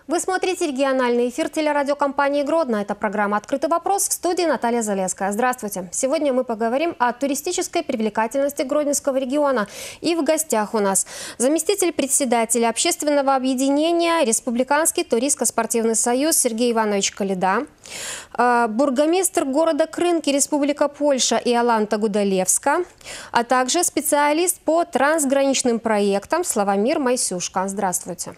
Вы смотрите региональный эфир телерадиокомпании «Гродно». Это программа «Открытый вопрос», в студии Наталья Залеская. Здравствуйте. Сегодня мы поговорим о туристической привлекательности Гродненского региона. И в гостях у нас заместитель председателя общественного объединения «Республиканский туристско-спортивный союз» Сергей Иванович Коляда, бургомистр города Крынки, Республика Польша Иоланта Гудалевска, а также специалист по трансграничным проектам Славомир Майсюшка. Здравствуйте.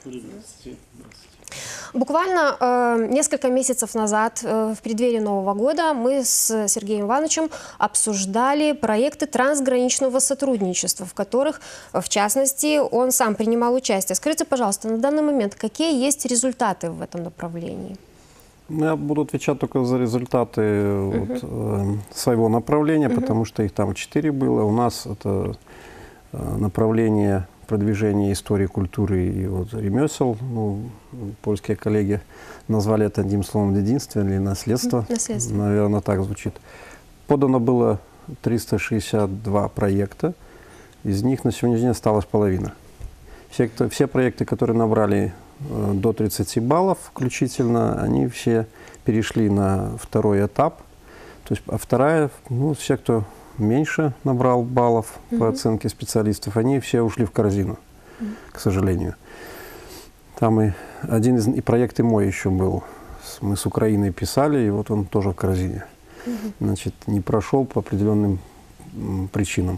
Буквально несколько месяцев назад, в преддверии Нового года, мы с Сергеем Ивановичем обсуждали проекты трансграничного сотрудничества, в которых, в частности, он сам принимал участие. Скажите, пожалуйста, на данный момент какие есть результаты в этом направлении? Я буду отвечать только за результаты своего направления, потому что их там 4 было. У нас это направление продвижения истории, культуры и ремесел. Ну, польские коллеги назвали это одним словом «единство» или «наследство». Наследство. Наверное, так звучит. Подано было 362 проекта. Из них на сегодняшний день осталась половина. Все проекты, которые набрали до 30 баллов включительно, они все перешли на второй этап. То есть, а вторая, все, кто меньше набрал баллов по оценке специалистов, они все ушли в корзину, к сожалению. Там и один из проектов мой еще был. Мы с Украиной писали, и вот он тоже в корзине. Значит, не прошел по определенным причинам.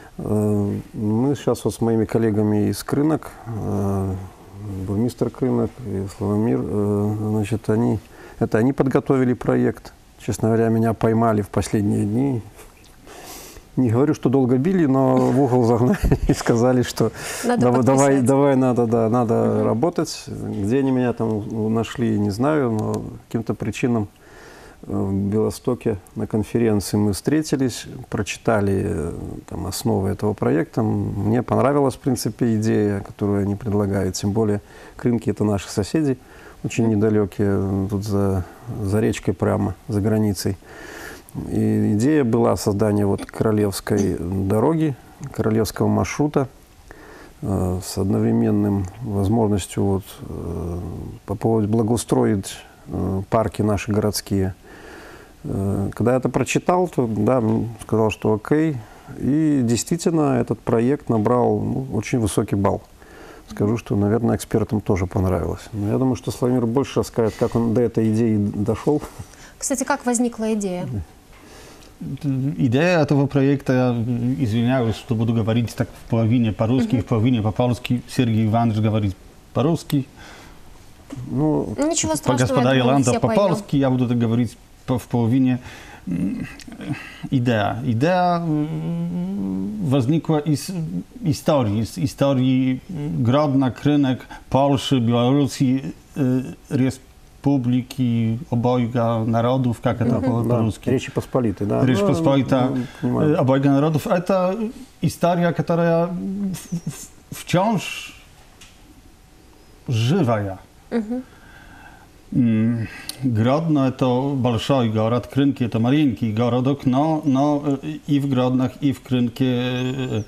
Мы сейчас вот с моими коллегами из Крынок, бургомистр Крынок и Славомир, значит, они подготовили проект. Честно говоря, меня поймали в последние дни. Не говорю, что долго били, но в угол загнали и сказали, что давай надо работать. Где они меня там нашли, не знаю, но каким-то причинам в Белостоке на конференции мы встретились, прочитали там основы этого проекта. Мне понравилась, в принципе, идея, которую они предлагают. Тем более Крынки — это наши соседи, очень недалекие, тут за речкой прямо, за границей. И идея была создания королевской дороги, королевского маршрута с одновременным возможностью попробовать благоустроить парки наши городские. Когда я это прочитал, то сказал, что окей. И действительно этот проект набрал очень высокий балл. Скажу, что, наверное, экспертам тоже понравилось. Но я думаю, что Славомир больше расскажет, как он до этой идеи дошел. Кстати, как возникла идея? Идея этого проекта, я извиняюсь, что буду говорить так в половине по-русски, в половине по-польски. Сергей Иванович говорит по-русски. Ничего страшного, господа Иоланта по-польски, поймем. я буду так говорить в половине. Идея возникла из истории Grodna, Krynek, Польши, Беларуси, Республики обоих народов, как это по-русски? Речи Посполитой, да. Речь Посполита обоих народов. Это история, которая вciąż живая. Grodno это большой город, Крынки это маленький городок, но и в Гроднах, и в Крынке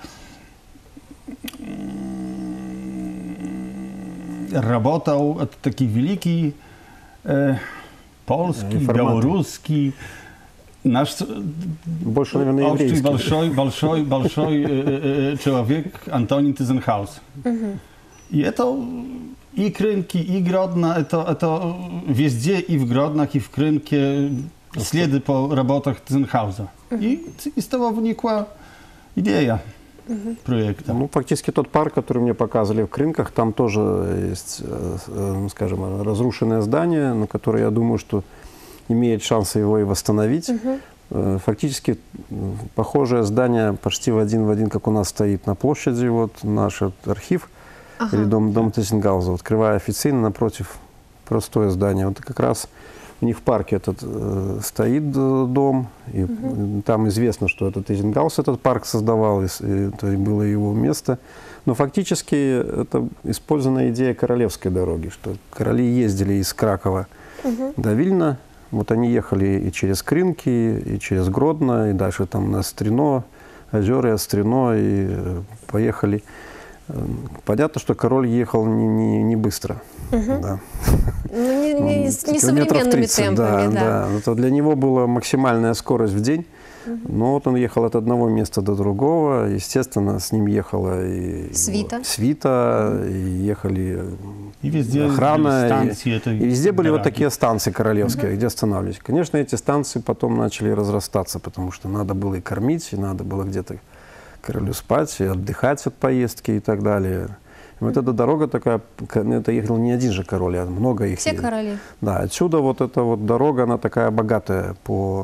работал это такие великий польский, белорусский, наш больше, наверное, еврейский. большой человек Антоний Тизенхаус. И это и Крынки, и Гродно, это везде, и в Гроднах, и в Крынке следы по работах Тизенхауза. И из того вникла идея проекта. Фактически тот парк, который мне показывали в Крынках, там тоже есть, скажем, разрушенное здание, на которое, я думаю, что имеет шанс его и восстановить. Фактически похожее здание почти в один, как у нас стоит на площади, наш архив. Или дом Тизенхауза. Открывая официально, напротив простое здание. Вот как раз у них в парке стоит дом. И там известно, что это Тизенхаус этот парк создавал, и это было его место. Но фактически это использованная идея королевской дороги, что короли ездили из Кракова до Вильна. Вот они ехали и через Крынки, и через Гродно, и дальше там на Стрино, озера Стрино, и поехали. Понятно, что король ехал не быстро. Да. Не Километров современными 30, темпами, да. Это для него была максимальная скорость в день. Но вот он ехал от одного места до другого. Естественно, с ним ехала и свита, и ехали и везде охрана. Станции, и везде были вот такие станции королевские, где останавливались. Конечно, эти станции потом начали разрастаться, потому что надо было и кормить, и надо было где-то королю спать, и отдыхать от поездки и так далее. Вот эта дорога такая, это ехал не один же король, а много их. Все короли. Да, отсюда вот эта вот дорога, она такая богатая по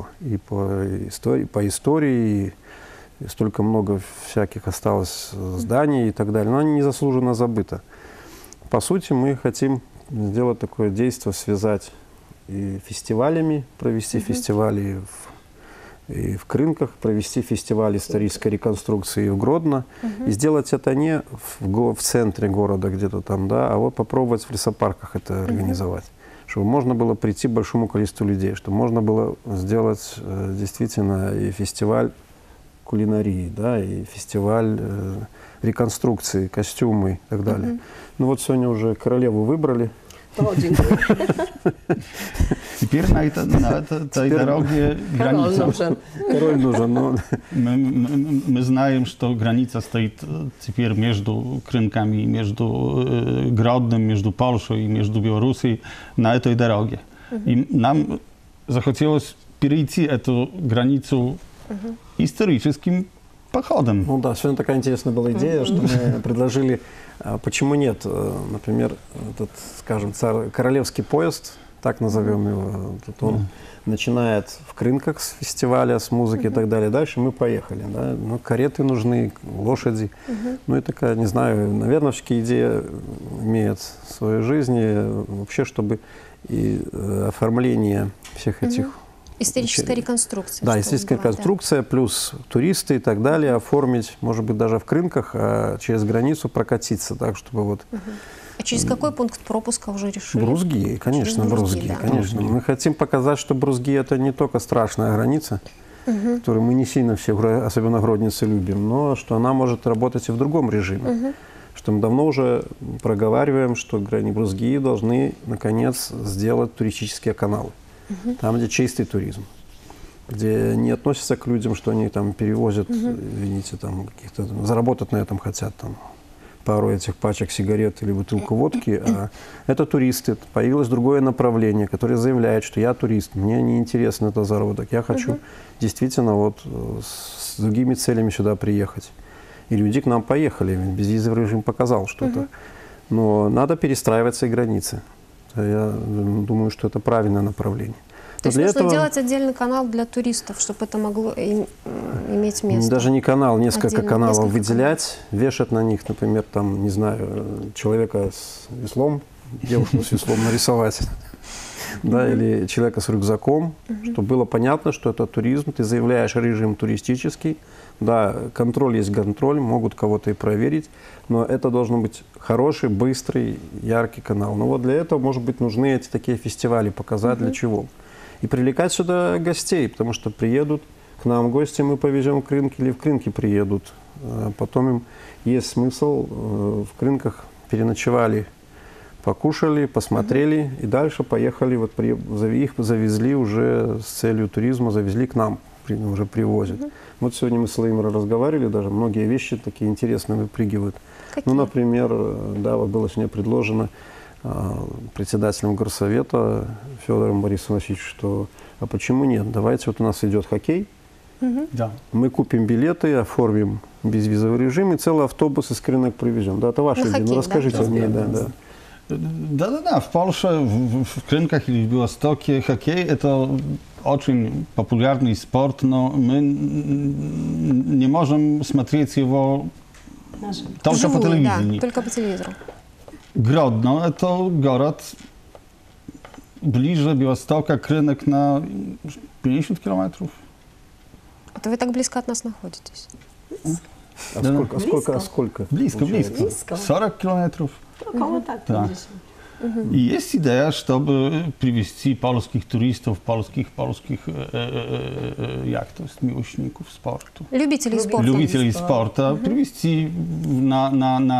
истории, и столько много всяких осталось зданий и так далее, но она незаслуженно забыта. По сути, мы хотим сделать такое действие, связать и фестивалями, провести фестивали и в Крынках, провести фестиваль исторической реконструкции в Гродно. И сделать это не в центре города где-то там, да, а вот попробовать в лесопарках это организовать. Чтобы можно было прийти большому количеству людей, чтобы можно было сделать действительно и фестиваль кулинарии, да, и фестиваль реконструкции, костюмы и так далее. Ну вот сегодня уже королеву выбрали. Теперь на этой дороге граница. Король нужен. Мы знаем, что граница стоит теперь между Крынками, между Гродным, между Польшей и между Белоруссией на этой дороге. И нам захотелось перейти эту границу историческим походом. Ну да, сегодня такая интересная была идея, что мы предложили, почему нет, например, этот, скажем, королевский поезд, так назовем его, он начинает в Крынках с фестиваля, с музыки и так далее, дальше мы поехали, да, ну, кареты нужны, лошади, ну и такая, не знаю, наверное, все-таки идея имеет в своей жизни, вообще, чтобы и оформление всех этих историческая реконструкция. Да, историческая реконструкция, плюс туристы и так далее, оформить, может быть, даже в Крынках, а через границу прокатиться, так, чтобы вот... А через какой пункт пропуска уже решили? Брузги, конечно, Брузги, да. Конечно. Мы хотим показать, что Брузги — это не только страшная граница, которую мы не сильно все, особенно гродницы, любим, но что она может работать и в другом режиме. Что мы давно уже проговариваем, что Брузги должны, наконец, сделать туристические каналы. Там, где чистый туризм, где не относятся к людям, что они там перевозят, извините, там каких-то заработать на этом хотят, там пару этих пачек сигарет или бутылку водки, а это туристы. Появилось другое направление, которое заявляет, что я турист, мне не интересен этот заработок, я хочу действительно вот с другими целями сюда приехать. И люди к нам поехали, безвизовый режим показал что-то. Но надо перестраивать свои границы. Я думаю, что это правильное направление. То есть нужно делать отдельный канал для туристов, чтобы это могло иметь место? Даже не канал, несколько каналов выделять, вешать на них, например, там, не знаю, человека с веслом, девушку с веслом нарисовать, да, или человека с рюкзаком, чтобы было понятно, что это туризм, ты заявляешь режим туристический, да, контроль есть контроль, могут кого-то и проверить, но это должен быть хороший, быстрый, яркий канал. Но вот для этого, может быть, нужны эти такие фестивали, показать для чего. И привлекать сюда гостей, потому что приедут к нам гости, мы повезем в Крынки или в Крынки приедут. Потом им есть смысл в Крынках переночевали, покушали, посмотрели и дальше поехали, вот их завезли уже с целью туризма, завезли к нам, уже привозят. Вот сегодня мы с Владимиром разговаривали, даже многие вещи такие интересные выпрыгивают. Какие? Ну, например, да, вот было сегодня предложено председателем горсовета Федором Борисом Васильевичем, что а почему нет, давайте, вот у нас идет хоккей, да. Мы купим билеты, оформим безвизовый режим и целый автобус из Крынок привезем. Да, это ваша идея, ну расскажите мне. Да, в Польше, в Крынках или в Białymstokie хоккей – это очень популярный спорт, но мы не можем смотреть его только по телевизору. Да, только по телевизору. Grodno – это город ближе Białegostoka, Krynek на 50 километров. Это вы так близко от нас находитесь? Сколько? Близко. 40 километров. Около так, 50. И есть идея, чтобы привести polskich turystów, polskich jak to jest, miłośników sportu. Любителей спорта. Любителей спорта привести на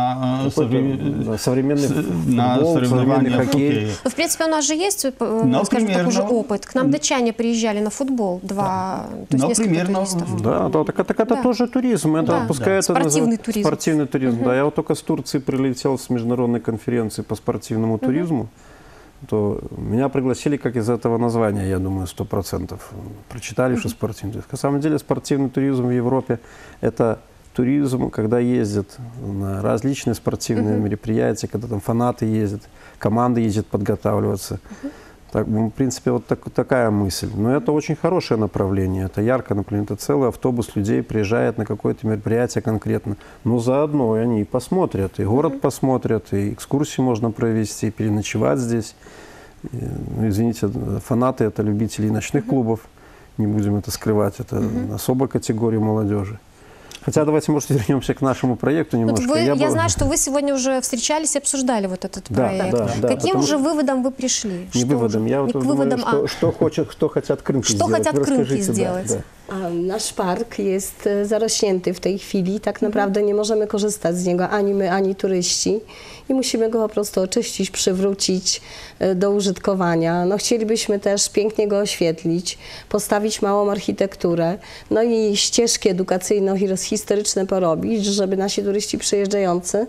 современный футбол, соревнования современный в хоккее. В принципе, у нас же есть, скажем, такой же опыт. К нам датчане приезжали на футбол, то есть несколько туристов. Да, так это тоже туризм. Это, пускай это спортивный туризм. Спортивный туризм, да. Я вот только с Турции прилетел с международной конференции по спортивному туризму, то меня пригласили как из этого названия, я думаю, 100%. Прочитали, что спортивный туризм. На самом деле спортивный туризм в Европе – это туризм, когда ездят на различные спортивные мероприятия, когда там фанаты ездят, команды ездят подготавливаться. Так, в принципе, вот такая мысль. Но это очень хорошее направление, это яркое направление. Это целый автобус людей приезжает на какое-то мероприятие конкретно. Но заодно и они посмотрят, и город посмотрят, и экскурсии можно провести, и переночевать здесь. И, ну, извините, фанаты – это любители ночных клубов, не будем это скрывать, это особая категория молодежи. Хотя давайте, может, вернемся к нашему проекту немножко. Я знаю, что вы сегодня уже встречались и обсуждали вот этот проект. Да, каким же выводом вы пришли? Не выводом, я вот думаю, что хотят крынки сделать. Что хотят крынки сделать? Nasz park jest zarośnięty w tej chwili. Tak naprawdę nie możemy korzystać z niego ani my, ani turyści. I musimy go po prostu oczyścić, przywrócić do użytkowania. No, chcielibyśmy też pięknie go oświetlić, postawić małą architekturę, no i ścieżki edukacyjno-historyczne porobić, żeby nasi turyści przyjeżdżający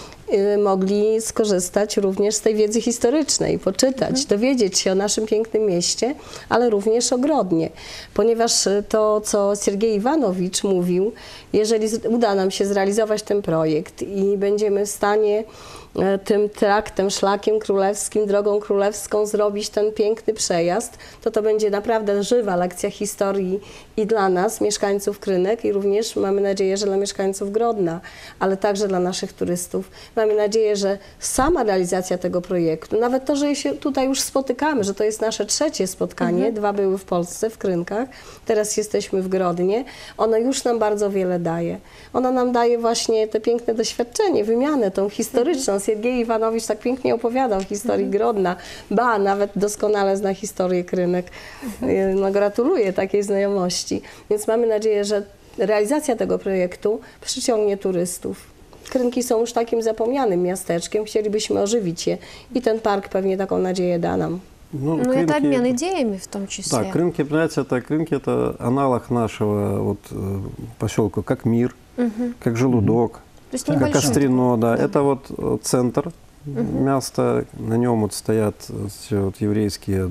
mogli skorzystać również z tej wiedzy historycznej, poczytać, dowiedzieć się o naszym pięknym mieście, ale również o Grodnie. Ponieważ to, co Siergiej Iwanowicz mówił, jeżeli uda nam się zrealizować ten projekt i będziemy w stanie tym traktem, szlakiem królewskim, drogą królewską zrobić ten piękny przejazd, to będzie naprawdę żywa lekcja historii i dla nas, mieszkańców Krynek, i również mamy nadzieję, że dla mieszkańców Grodna, ale także dla naszych turystów. Mamy nadzieję, że sama realizacja tego projektu, nawet to, że się tutaj już spotykamy, że to jest nasze trzecie spotkanie, 2 były w Polsce, w Krynkach, teraz jesteśmy w Grodnie, ono już nam bardzo wiele daje. Ono nam daje właśnie te piękne doświadczenie, wymianę tą historyczną. Siergiej Iwanowicz tak pięknie opowiadał o historii Grodna, nawet doskonale zna historię Krynek. No, gratuluję takiej znajomości. Więc mamy nadzieję, że realizacja tego projektu przyciągnie turystów. Krynki są już takim zapomnianym miasteczkiem, chcielibyśmy ożywić je i ten park pewnie taką nadzieję da nam. Ну, это обмен идеями в том числе. Да, Крынки, понимаете, Крынки это аналог нашего вот, поселка, как Мир, как Желудок, как Кострино, да. Это вот центр, место, на нем вот стоят все вот еврейские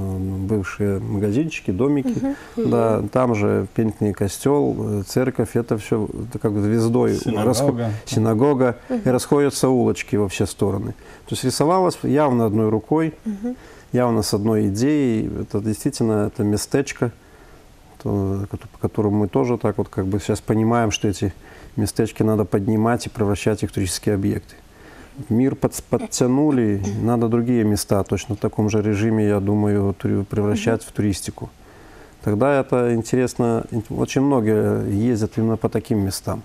бывшие магазинчики, домики, да, там же памятный костел, церковь, это все как звездой, синагога, и расходятся улочки во все стороны. То есть рисовалось явно одной рукой, явно с одной идеей. Это действительно это местечко, по которому мы тоже так вот как бы сейчас понимаем, что эти местечки надо поднимать и превращать их в туристические объекты. Мир подтянули, надо другие места точно в таком же режиме, я думаю, превращать в туристику. Тогда это интересно, очень многие ездят именно по таким местам.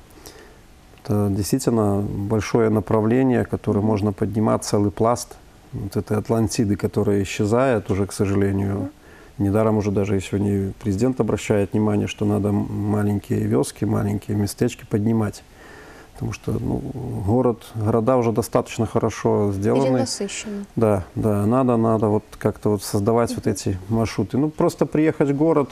Это действительно большое направление, которое можно поднимать, целый пласт вот этой Атлантиды, которая исчезает уже, к сожалению. Недаром уже даже сегодня президент обращает внимание, что надо маленькие вёски, маленькие местечки поднимать. Потому что города уже достаточно хорошо сделаны. Перенасыщены. Да, надо вот как-то вот создавать вот эти маршруты. Ну, просто приехать в город,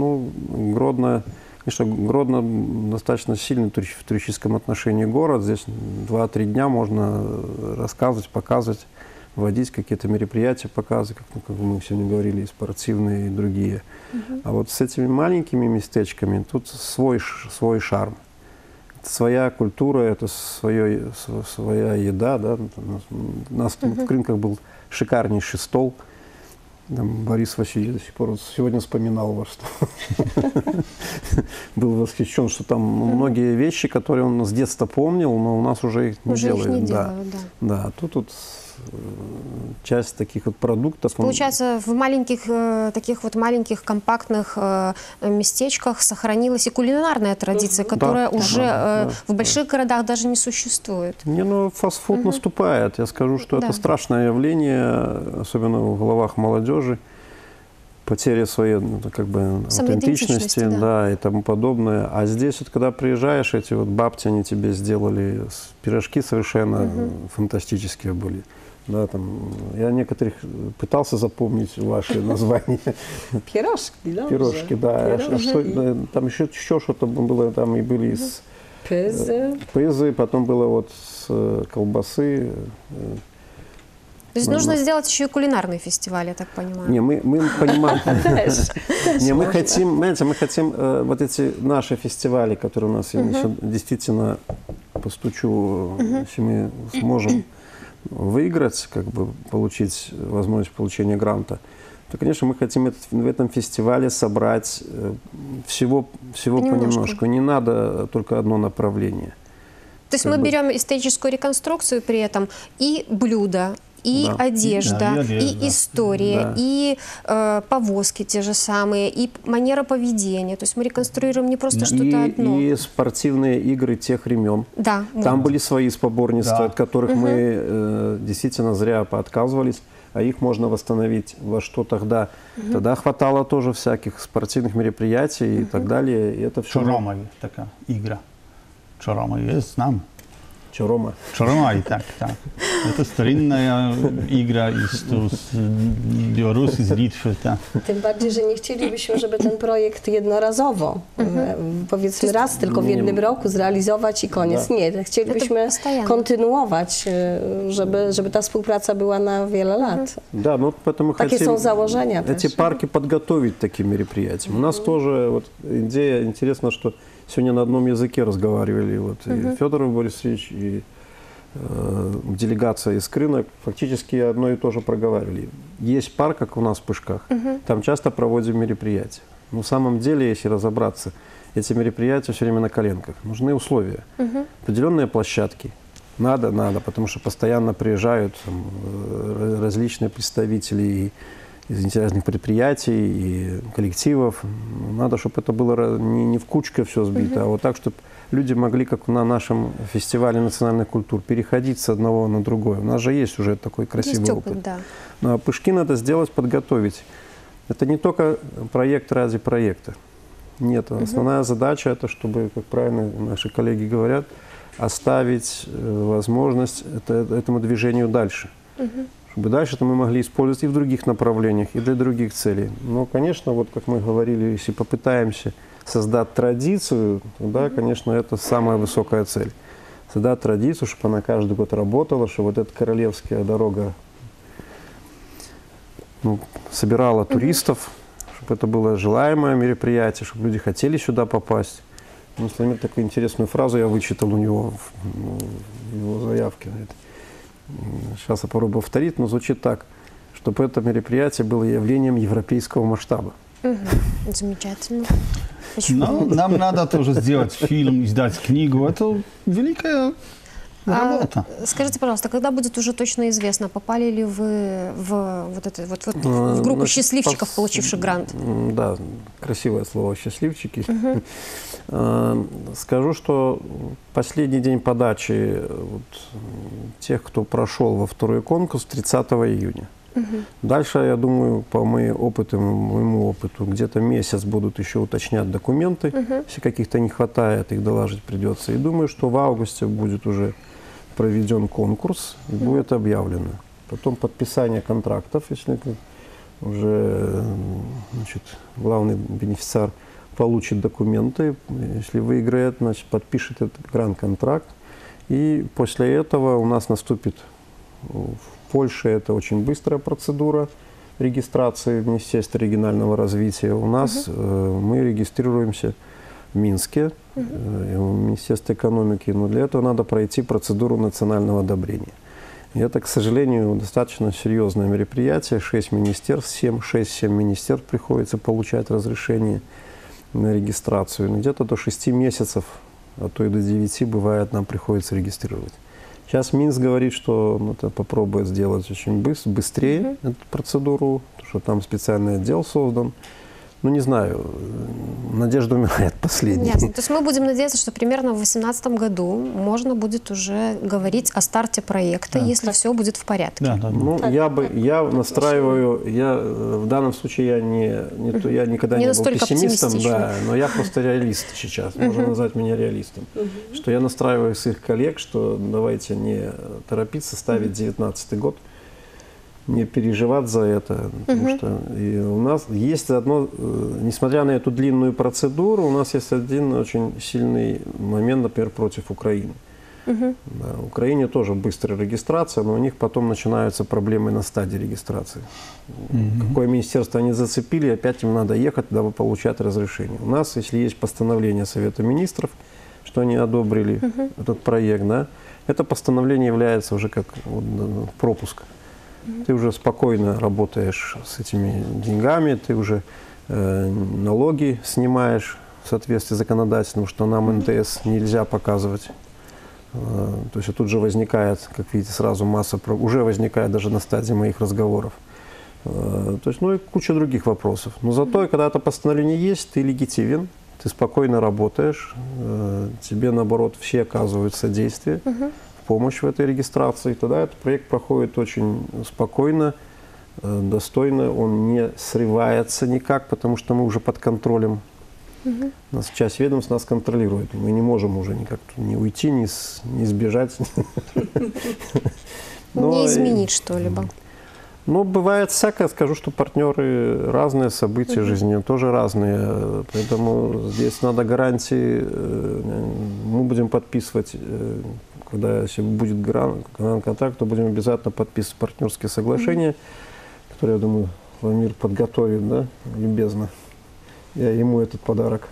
Гродно, конечно, Гродно достаточно сильный в туристическом отношении город. Здесь 2-3 дня можно рассказывать, показывать, вводить какие-то мероприятия, показы, как мы сегодня говорили, и спортивные, и другие. А вот с этими маленькими местечками тут свой шарм. Это своя культура, это своя еда. Да? У нас в Крынках был шикарнейший стол. Там Борис Васильевич до сих пор сегодня вспоминал вас, что был восхищен, что там многие вещи, которые он с детства помнил, но у нас уже их не делают. Да. Да, тут часть таких вот продуктов. Получается, в маленьких, таких вот маленьких компактных местечках сохранилась и кулинарная традиция, которая уже в больших городах даже не существует. Не, ну фастфуд наступает. Я скажу, что это страшное явление, особенно в головах молодежи. Потеря своей, ну, как бы, аутентичности, да, и тому подобное. А здесь вот, когда приезжаешь, эти вот бабки, они тебе сделали пирожки совершенно фантастические были. Да, там, я некоторых пытался запомнить ваши названия. Пирожки, да? Пирожки, да. Там еще что-то было, там и были из пызы, потом было вот с колбасы. То есть нужно сделать еще и кулинарный фестиваль, я так понимаю. Не, мы понимаем. Не, мы хотим, знаете, мы хотим вот эти наши фестивали, которые у нас действительно, постучу, если мы сможем выиграть, как бы получить возможность получения гранта, то, конечно, мы хотим в этом фестивале собрать всего понемножку. Не надо только одно направление. То есть мы берем историческую реконструкцию при этом и блюда, и одежда, и история, и повозки те же самые, и манера поведения. То есть мы реконструируем не просто что-то одно. И спортивные игры тех времен. Да. Там были свои споборниства, от которых мы действительно зря поотказывались, а их можно восстановить во что тогда. Тогда хватало тоже всяких спортивных мероприятий и так далее. И это все... Чорома есть такая игра. Чорома есть, знам. Чорома. Чорома, и так. Это старинная игра из Białorusi, z Litwy. Tym bardziej, że nie chcielibyśmy, żeby ten projekt jednorazowo, powiedzmy raz tylko w jednym roku zrealizować i koniec. Nie, chcielibyśmy kontynuować, żeby ta współpraca była na wiele lat. Да, ну поэтому Takie są założenia эти też. парки подготовить к таким мероприятиям. У нас тоже вот идея, интересно, что сегодня на одном языке разговаривали вот и Федор Борисович, и делегация из Крына, фактически одно и то же проговаривали. Есть парк, как у нас в Пышках, там часто проводим мероприятия. Но на самом деле, если разобраться, эти мероприятия все время на коленках. Нужны условия, определенные площадки. Надо, потому что постоянно приезжают там, различные представители из интересных предприятий и коллективов. Надо, чтобы это было не в кучке все сбито, а вот так, чтобы люди могли, как на нашем фестивале национальных культур, переходить с одного на другое. У нас же есть уже такой красивый опыт. Да. Но Пышки надо сделать, подготовить. Это не только проект ради проекта. Нет, основная задача это, чтобы, как правильно наши коллеги говорят, оставить возможность этому движению дальше. Чтобы дальше это мы могли использовать и в других направлениях, и для других целей. Но, конечно, вот как мы говорили, если попытаемся создать традицию, тогда, конечно, это самая высокая цель. Создать традицию, чтобы она каждый год работала, чтобы вот эта королевская дорога собирала туристов, чтобы это было желаемое мероприятие, чтобы люди хотели сюда попасть. Владимир такую интересную фразу я вычитал у него в его заявке. Сейчас я попробую повторить, но звучит так, чтобы это мероприятие было явлением европейского масштаба. Замечательно. Ну, нам надо тоже сделать фильм, издать книгу. Это великая работа. Скажите, пожалуйста, когда будет уже точно известно, попали ли вы в группу счастливчиков, получивших грант? Да, красивое слово «счастливчики». Скажу, что последний день подачи тех, кто прошел во второй конкурс, 30 июня. Дальше, я думаю, по моему опыту, где-то месяц будут еще уточнять документы. Если каких-то не хватает, их доложить придется. И думаю, что в августе будет уже проведен конкурс, и будет объявлено. Потом подписание контрактов, если уже главный бенефициар получит документы, если выиграет, значит, подпишет этот грант-контракт. И после этого у нас наступит в Польше это очень быстрая процедура регистрации в Министерстве регионального развития. У нас мы регистрируемся в Минске, в Министерстве экономики, но для этого надо пройти процедуру национального одобрения. И это, к сожалению, достаточно серьезное мероприятие. 6 министерств, 6-7 министерств приходится получать разрешение на регистрацию. Где-то до 6 месяцев, а то и до 9 бывает, нам приходится регистрировать. Сейчас Минск говорит, что это попробует сделать очень быстрее эту процедуру, потому что там специальный отдел создан. Ну, не знаю, надежда умирает последней. Ясно. То есть мы будем надеяться, что примерно в 2018 году можно будет уже говорить о старте проекта, если все будет в порядке. Да, да, да. Ну, я настраиваю, в данном случае я никогда не был пессимистом, да, но я просто реалист сейчас, можно назвать меня реалистом. Что я настраиваю своих коллег, что давайте не торопиться ставить 2019 год, не переживать за это, потому что и у нас есть одно, несмотря на эту длинную процедуру, у нас есть один очень сильный момент, например, против Украины. Да, в Украине тоже быстрая регистрация, но у них потом начинаются проблемы на стадии регистрации. Какое министерство они зацепили, опять им надо ехать, дабы получать разрешение. У нас, если есть постановление Совета Министров, что они одобрили этот проект, да, это постановление является уже как пропуск. Ты уже спокойно работаешь с этими деньгами, ты уже налоги снимаешь в соответствии с законодательством, что нам НТС нельзя показывать. То есть тут же возникает, как видите, сразу масса, уже возникает даже на стадии моих разговоров. То есть, ну и куча других вопросов. Но зато, когда это постановление есть, ты легитимен, ты спокойно работаешь, тебе, наоборот, все оказывают содействие. Помощь в этой регистрации, тогда этот проект проходит очень спокойно, достойно, он не срывается никак, потому что мы уже под контролем. Нас часть ведомств нас контролирует, мы не можем уже никак не уйти, не сбежать. Не изменить что-либо. Ну, бывает всякое, скажу, что партнеры разные, события жизни тоже разные, поэтому здесь надо гарантии, мы будем подписывать. Когда если будет контракт, то будем обязательно подписывать партнерские соглашения, которые, я думаю, Владимир подготовит, да, любезно. Я ему этот подарок.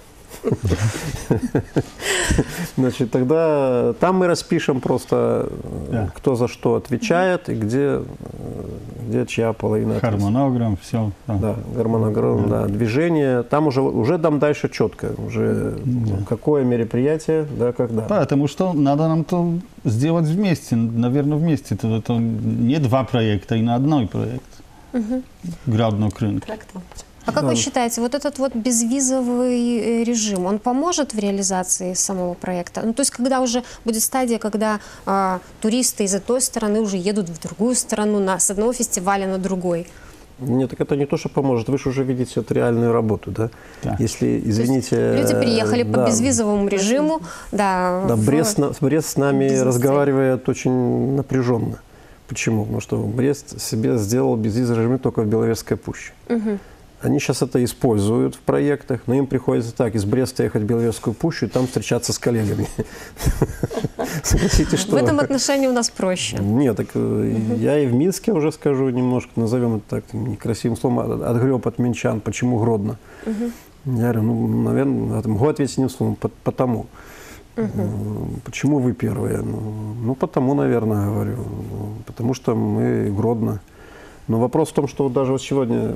Значит, тогда там мы распишем просто, кто за что отвечает и где чья половина. Хармонограмм, все. Да, гармонограмм, да, движение. Там уже там дальше четко, уже какое мероприятие, да, когда. Потому что надо нам то сделать вместе, наверное, вместе. Это не два проекта, и на одной проект. Градного рынка. А как вы считаете, вот этот вот безвизовый режим, он поможет в реализации самого проекта? Ну, то есть, когда уже будет стадия, когда туристы из одной стороны уже едут в другую страну, с одного фестиваля на другой? Нет, так это не то, что поможет. Вы же уже видите эту реальную работу, да? Да. Если, извините... Люди приехали по безвизовому режиму, да. Да, Брест с нами разговаривает очень напряженно. Почему? Потому что Брест себе сделал безвизовый режим только в Беловежской пуще. Они сейчас это используют в проектах, но им приходится так, из Бреста ехать в Беловежскую пущу и там встречаться с коллегами. Согласитесь, что... В этом отношении у нас проще. Нет, так я и в Минске уже скажу немножко, назовем это так некрасивым словом, отгреб от минчан, почему Гродно. Я говорю, ну, наверное, могу ответить одним словом, потому. Почему вы первые? Ну, потому, наверное, говорю. Потому что мы Гродно. Но вопрос в том, что даже вот сегодня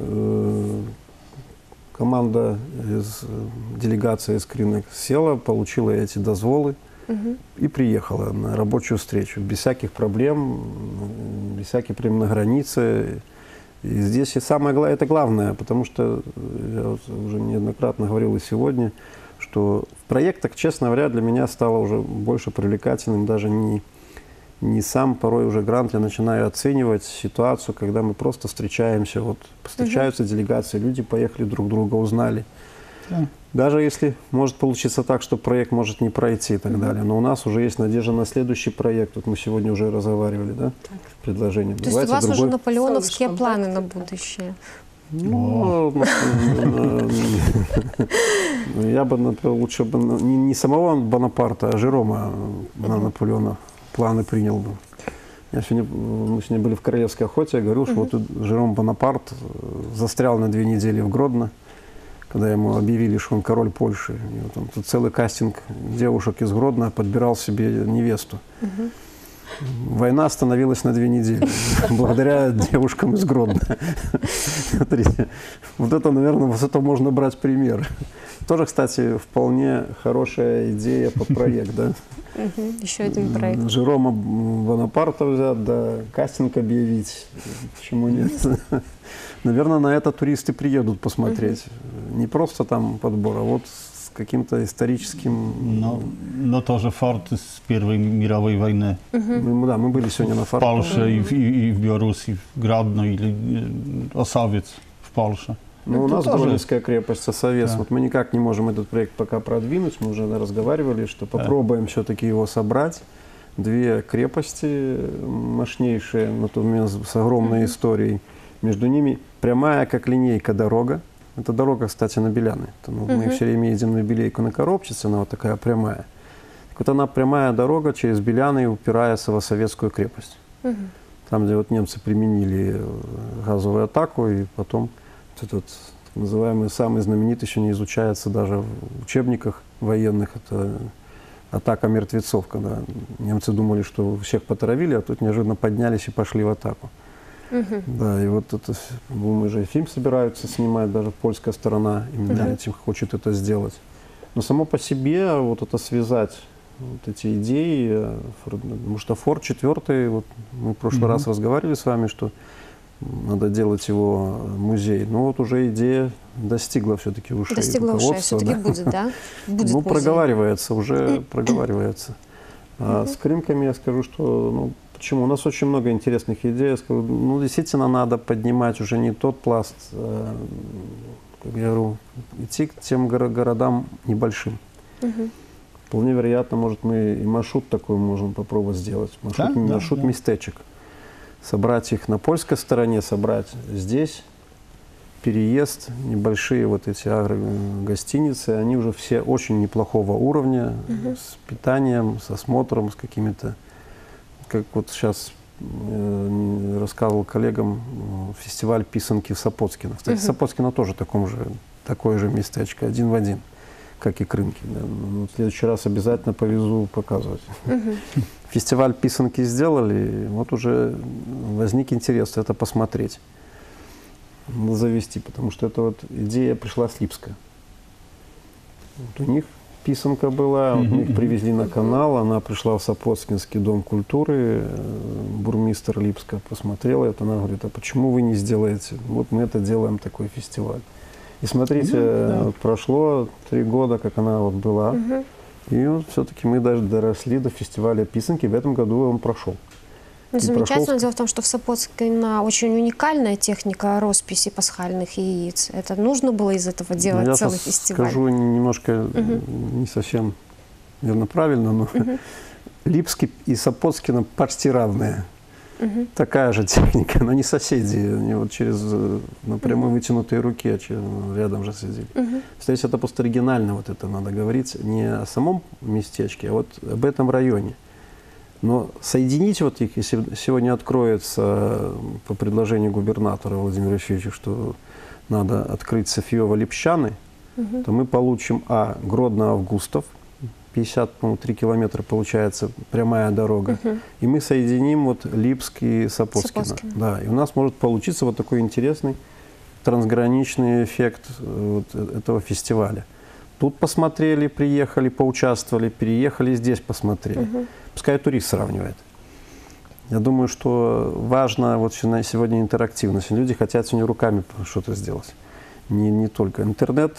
команда из делегации из Крынок села, получила эти дозволы и приехала на рабочую встречу без всяких проблем, без всяких проблем на границе. И здесь и самое главное, это главное, потому что я вот уже неоднократно говорил и сегодня, что в проектах, честно говоря, для меня стало уже больше привлекательным даже не сам порой уже грант, я начинаю оценивать ситуацию, когда мы просто встречаемся, вот встречаются делегации, люди поехали друг друга, узнали. Даже если может получиться так, что проект может не пройти и так далее, но у нас уже есть надежда на следующий проект, вот мы сегодня уже разговаривали, да, предложение. То есть у вас уже наполеоновские планы на будущее? Ну, я бы, например, лучше бы не самого Бонапарта, а Жерома на Наполеона планы принял бы. Мы сегодня были в Королевской охоте, я говорил, что вот Жером Бонапарт застрял на 2 недели в Гродно, когда ему объявили, что он король Польши. И вот он тут целый кастинг девушек из Гродно подбирал себе невесту. Война остановилась на 2 недели, благодаря девушкам из Гродно. Смотрите, вот это, наверное, с этого можно брать пример. Тоже, кстати, вполне хорошая идея по проекту, да? Еще один проект. Жерома Бонапарта взять, да, кастинг объявить. Почему нет? Наверное, на это туристы приедут посмотреть. Не просто там подбор, а вот с каким-то историческим... No тоже форт с Первой мировой войны. Да, мы были сегодня на В форте. Польше и в Беларуси, в Гродно или Осовец в Польше. Ну, у нас тоже... Гродненская крепость, Осовец. Да. Вот мы никак не можем этот проект пока продвинуть. Мы уже разговаривали, что попробуем все-таки его собрать. Две крепости мощнейшие, но с огромной историей. Между ними прямая, как линейка, дорога. Это дорога, кстати, на Беляны. Мы все время едем на Белейку, на Коробчице, она вот такая прямая. Так вот она прямая дорога через Беляны упирается в Осовецкую крепость. Там, где вот немцы применили газовую атаку, и потом этот так называемый самый знаменитый, еще не изучается даже в учебниках военных, это атака мертвецов, когда немцы думали, что всех потравили, а тут неожиданно поднялись и пошли в атаку. Да, и вот это, мы же фильм собираются снимать, даже польская сторона именно этим хочет это сделать. Но само по себе вот это связать, вот эти идеи, потому что Форт 4, вот мы в прошлый раз разговаривали с вами, что надо делать его музей. Но вот уже идея достигла все-таки ушей. Достигла ушей, все-таки будет, да? Будет ну, музей. проговаривается, уже проговаривается. А с крынками я скажу, что, ну, почему? У нас очень много интересных идей. Я скажу, ну, действительно, надо поднимать уже не тот пласт, как я говорю, идти к тем городам небольшим. Вполне вероятно, может, мы и маршрут такой можем попробовать сделать. Маршрут местечек. Собрать их на польской стороне, собрать здесь, переезд, небольшие вот эти агрогостиницы, они уже все очень неплохого уровня, с питанием, с осмотром, с какими-то, как вот сейчас рассказывал коллегам, фестиваль писанки в Сапоцкино. Кстати, Сапоцкино тоже такое же местечко, один в один, как и Крынки. Да. В следующий раз обязательно повезу показывать. Фестиваль писанки сделали, вот уже возник интерес это посмотреть, завести, потому что эта вот идея пришла с Липска. Вот у них писанка была, вот мы их привезли на канал, она пришла в Сапоцкинский дом культуры, бурмистр Липска посмотрела это, она говорит, а почему вы не сделаете? Вот мы это делаем, такой фестиваль. И смотрите, вот прошло 3 года, как она вот была. И вот все-таки мы даже доросли до фестиваля писанки. В этом году он прошел. Замечательно. Дело в том, что в Сапоцкино очень уникальная техника росписи пасхальных яиц. Это нужно было из этого делать целый фестиваль. Я скажу немножко не совсем, наверное, правильно, но Липский и Сапоцкино почти равные. Такая же техника, но не соседи, они вот через напрямую вытянутые руки рядом же сидели. Здесь это просто оригинально, вот это надо говорить, не о самом местечке, а вот об этом районе. Но соединить вот их, если сегодня откроется по предложению губернатора Владимира Ильича, что надо открыть Софиево-Липщаны, то мы получим Гродно-Августов, 53 километра получается прямая дорога. И мы соединим вот Липск и Сапоцкино. Да, и у нас может получиться вот такой интересный трансграничный эффект вот этого фестиваля. Тут посмотрели, приехали, поучаствовали, переехали, здесь посмотрели. Пускай турист сравнивает. Я думаю, что важно вот сегодня интерактивность. Люди хотят сегодня руками что-то сделать. Не только интернет.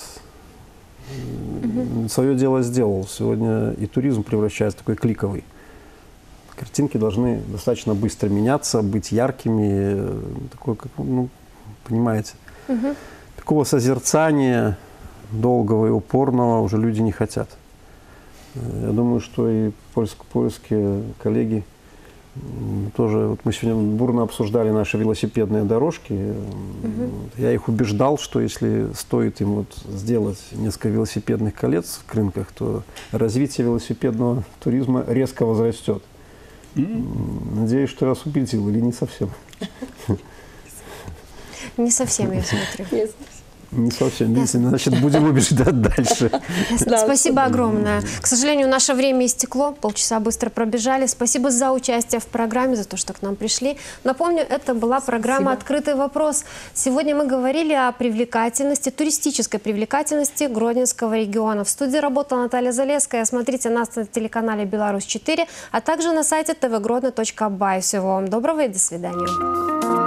Свое дело сделал. Сегодня и туризм превращается в такой кликовый. Картинки должны достаточно быстро меняться, быть яркими. Такое, как, ну, понимаете, такого созерцания долгого и упорного уже люди не хотят. Я думаю, что и польские коллеги тоже, вот мы сегодня бурно обсуждали наши велосипедные дорожки. Я их убеждал, что если стоит им вот сделать несколько велосипедных колец в Крынках, то развитие велосипедного туризма резко возрастет. Надеюсь, что я вас убедил, или не совсем? Не совсем, я смотрю. Не совсем, видите, значит, будем убеждать дальше. Спасибо огромное. К сожалению, наше время истекло, полчаса быстро пробежали. Спасибо за участие в программе, за то, что к нам пришли. Напомню, это была программа «Открытый вопрос». Сегодня мы говорили о привлекательности, туристической привлекательности Гродненского региона. В студии работала Наталья Залеская. Смотрите нас на телеканале «Беларусь-4», а также на сайте tvgrodno.by. Всего вам доброго и до свидания.